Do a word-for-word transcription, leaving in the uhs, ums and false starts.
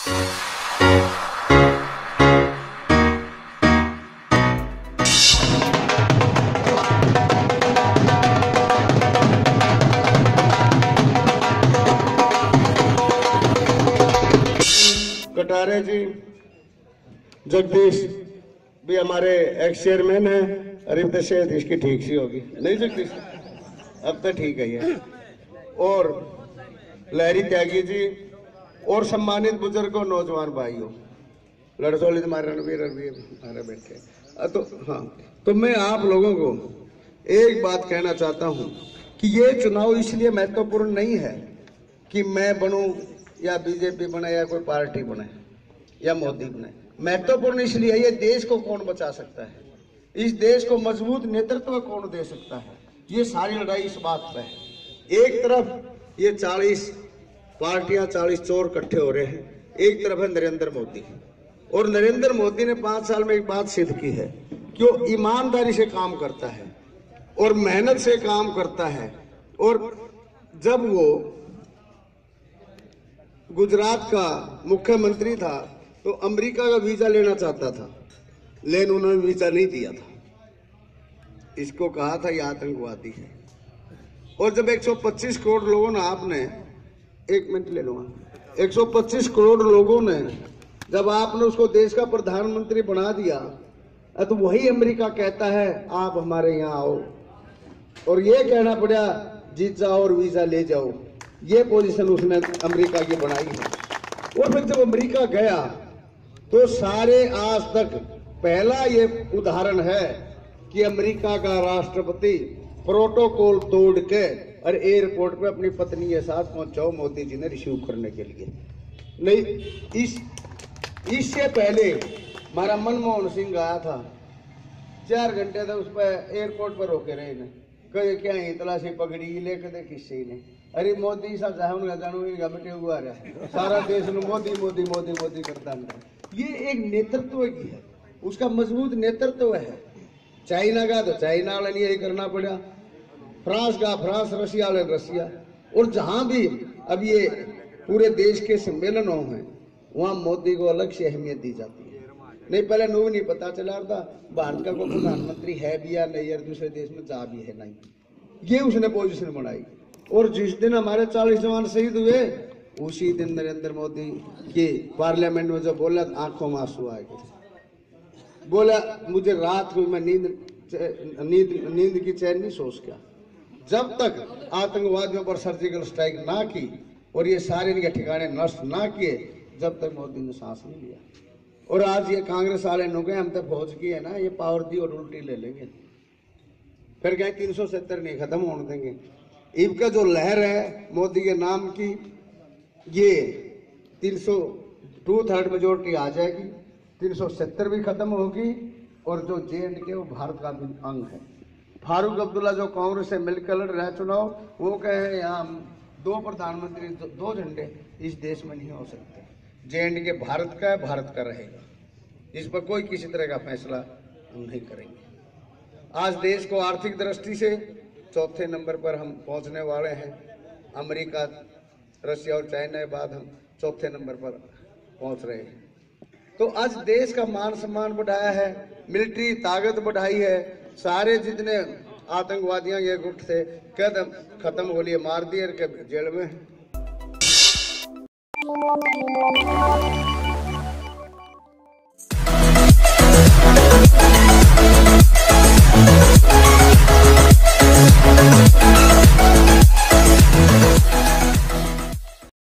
कटारे जी, जगदीश भी हमारे x chairman है। अरे तो शायद इसकी ठीक सी होगी नहीं जगदीश, अब तो ठीक है ये। और लहरी त्यागी जी और सम्मानित बुजुर्गों, नौजवान भाइयों, लड़सोली तुम्हारे रणवीर रणवीर हमारे बैठे। तो हाँ, तो मैं आप लोगों को एक बात कहना चाहता हूं कि ये चुनाव इसलिए महत्वपूर्ण नहीं है कि मैं बनूं या बीजेपी बने या कोई पार्टी बने या मोदी बने। महत्वपूर्ण इसलिए ये देश को कौन बचा सकता है, इस देश को मजबूत नेतृत्व कौन दे सकता है। ये सारी लड़ाई इस बात पे है। एक तरफ ये चालीस पार्टियां, चालीस चोर इकट्ठे हो रहे हैं, एक तरफ है नरेंद्र मोदी। और नरेंद्र मोदी ने पांच साल में एक बात सिद्ध की है कि वो ईमानदारी से काम करता है और मेहनत से काम करता है। और जब वो गुजरात का मुख्यमंत्री था तो अमेरिका का वीजा लेना चाहता था, लेकिन उन्होंने वीजा नहीं दिया था। इसको कहा था ये आतंकवादी है। और जब एक सौ पच्चीस करोड़ लोगों ने, आपने एक मिनट ले लूंगा, एक सौ पच्चीस करोड़ लोगों ने जब आपने उसको देश का प्रधानमंत्री बना दिया, तो वही अमेरिका कहता है आप हमारे यहाँ आओ, और ये कहना पड़ा जीत जाओ और वीजा ले जाओ। ये पोजीशन उसने अमेरिका की बनाई है। और फिर जब अमेरिका गया तो सारे आज तक पहला ये उदाहरण है कि अमेरिका का राष्ट्रपति प्रोटोकॉल तोड़ के और एयरपोर्ट पे अपनी पत्नी के साथ पहुंचाओ मोदी जी ने रिसीव करने के लिए। नहीं, इस इससे पहले हमारा मनमोहन सिंह आया था, चार घंटे तक उस पर एयरपोर्ट पर रोके रहे ने, कहे क्या ही तलाशी पकड़ी ले कदे किससे ने। अरे मोदी सा जानू जानू इनका बेटे हुआ रहा, सारा देश में मोदी मोदी मोदी मोदी करता है। ये एक नेतृत्व की है, उसका मजबूत नेतृत्व है। चाइना का तो चाइना वाले यही करना पड़ा, फ्रांस का फ्रांस, रशिया वाले रशिया। और जहां भी अब ये पूरे देश के सम्मेलन हैं वहां मोदी को अलग से अहमियत दी जाती है। नहीं, पहले नू नहीं पता चला था भारत का कोई प्रधानमंत्री है भी या नहीं, और दूसरे देश में जा भी है नहीं, ये उसने पोजीशन बनाई। और जिस दिन हमारे चालीस जवान शहीद हुए उसी दिन नरेंद्र मोदी के पार्लियामेंट में जो बोला, आंखों में आंसू आ गए। बोला मुझे रात को मैं नींद नींद नींद की चैन नहीं सो सका जब तक आतंकवादियों पर सर्जिकल स्ट्राइक ना की और ये सारे इनके ठिकाने नष्ट ना किए, जब तक मोदी ने सांस नहीं लिया। और आज ये कांग्रेस वाले नु गए हम तक पहुंच गए ना, ये पावर दी और उल्टी ले लेंगे, फिर कहें तीन सौ सत्तर नहीं खत्म होने देंगे। इनका जो लहर है मोदी के नाम की, ये तीन सौ टू थर्ड मेजोरिटी आ जाएगी, तीन सौ सत्तर भी खत्म होगी। और जो जे एंड के वो भारत का भी अंग है। फारूक अब्दुल्ला जो कांग्रेस से मिलकर लड़ रहे चुनाव, वो कहे यहाँ दो प्रधानमंत्री दो, दो झंडे इस देश में नहीं हो सकते। जे एंड के भारत का है, भारत का रहेगा, इस पर कोई किसी तरह का फैसला हम नहीं करेंगे। आज देश को आर्थिक दृष्टि से चौथे नंबर पर हम पहुंचने वाले हैं। अमेरिका, रशिया और चाइना के बाद हम चौथे नंबर पर पहुंच रहे हैं। तो आज देश का मान सम्मान बढ़ाया है, मिलिट्री ताकत बढ़ाई है, सारे जितने आतंकवादियों ये गुट थे कदम खत्म हो लिए, मार दिए जेल में।